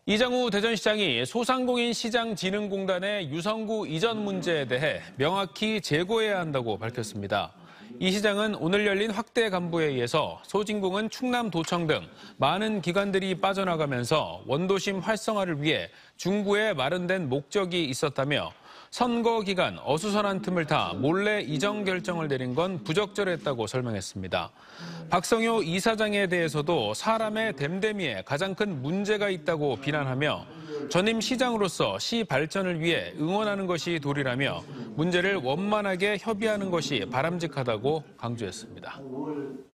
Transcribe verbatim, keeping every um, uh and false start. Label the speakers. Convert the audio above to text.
Speaker 1: 이장우 대전시장이 소상공인 시장진흥공단의 유성구 이전 문제에 대해 명확히 제고해야 한다고 밝혔습니다. 이 시장은 오늘 열린 확대 간부회의에서 소진공은 충남도청 등 많은 기관들이 빠져나가면서 원도심 활성화를 위해 중구에 마련된 목적이 있었다며 선거 기간 어수선한 틈을 타 몰래 이전 결정을 내린 건 부적절했다고 설명했습니다. 박성효 이사장에 대해서도 사람의 댐댐이에 가장 큰 문제가 있다고 비난하며 전임 시장으로서 시 발전을 위해 응원하는 것이 도리라며 문제를 원만하게 협의하는 것이 바람직하다고 강조했습니다.